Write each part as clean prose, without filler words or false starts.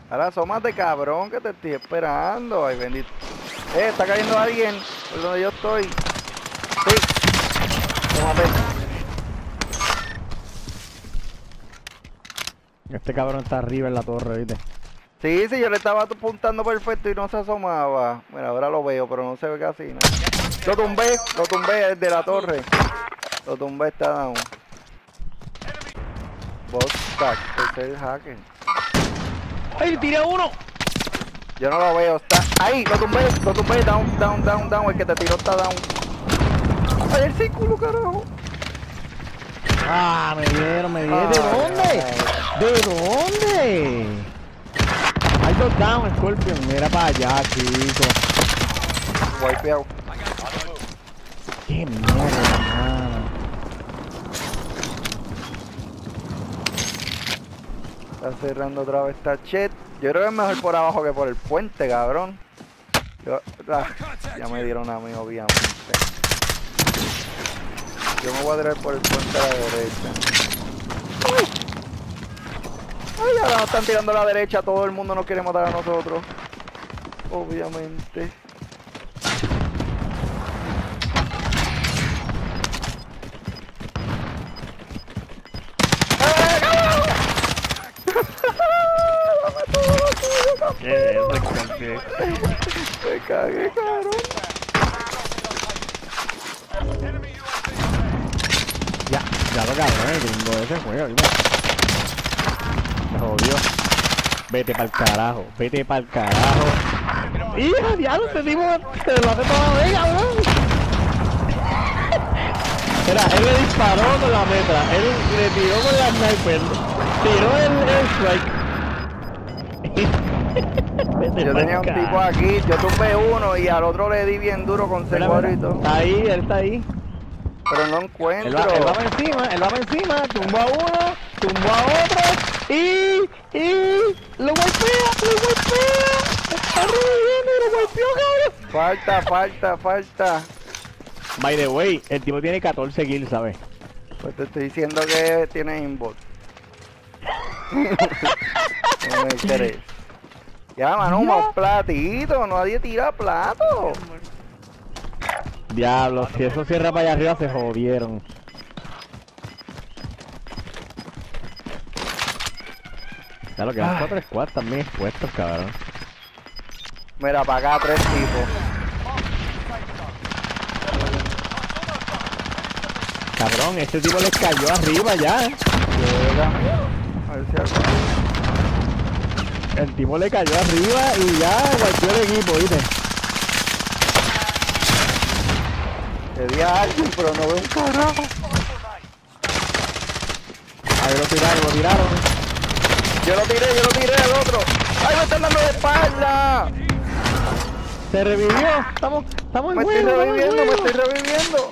Ahora asómate, cabrón, que te estoy esperando. Ay, bendito. Está cayendo alguien por donde yo estoy. Sí. Tómate. Este cabrón está arriba en la torre, ¿viste? Sí, sí, yo le estaba apuntando perfecto y no se asomaba. Bueno, ahora lo veo, pero no se ve casi nada. Lo tumbé desde la torre. Lo tumbé, está down. Boss stack, ese es el hacker. ¡Ay, tiré uno! Yo no lo veo, está ahí, lo tumbé, down, el que te tiró está down. ¡Ay, el círculo, carajo! ¡Ah, me dieron! ¿De dónde? ¿De dónde? Hay dos down, Scorpion, mira para allá, chico. Wipeado. ¡Qué mierda, mano! Está cerrando otra vez esta chat. Yo creo que es mejor por abajo que por el puente, cabrón. Ya me dieron a mí, obviamente. Yo me voy a tirar por el puente a la derecha. Ay, ahora nos están tirando a la derecha. Todo el mundo nos quiere matar a nosotros. Obviamente. ¿Qué es eso, Scorpion? Me cagué, cabrón. Ya lo cabrón, el gringo ese juega, ¿viste? Me jodió. Vete pa'l carajo, vete pa'l carajo. ¡Hija, diablo, este tipo se lo hace toda vez, cabrón! Mira, él le disparó con la metra, él le tiró con la sniper, tiró el strike. Yo tenía un tipo aquí, yo tumbé uno y al otro le di bien duro con C4 y todo. Está ahí, él está ahí. Pero no encuentro. Él va para encima, tumbó a uno, tumbó a otro y lo golpea. Está reviviendo y lo golpeó, cabrón. Falta. By the way, el tipo tiene 14 kills, ¿sabes? Pues te estoy diciendo que tiene inbot. No me crees. Ya, mano, unos platitos, nadie tira plato. Diablo, si eso cierra para allá arriba se jodieron. Ya lo que van 4 squads también expuestos, cabrón. Mira, para acá 3 tipos. Cabrón, este tipo les cayó arriba ya. A ver si algo. El tipo le cayó arriba y ya golpeó el equipo, ¿viste? Le di a alguien, pero no veo un carajo. Ahí lo tiraron. Yo lo tiré al otro. ¡Ay, me están dando de espalda! Se revivió, estamos en Me juego, estoy reviviendo.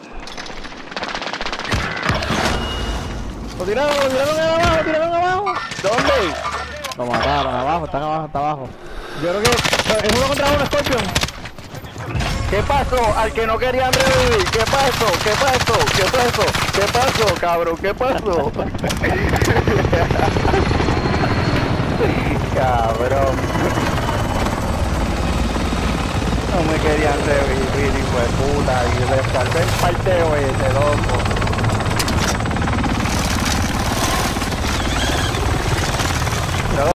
Lo tiraron abajo. ¿Dónde? Lo mataron, abajo, están abajo, está abajo. Yo creo que es uno contra uno, Scorpion. ¿Qué pasó? Al que no querían revivir. ¿Qué pasó, cabrón? ¿Qué pasó? Cabrón. No me querían revivir, hijo de puta. Y les salvé el parteo ese, loco.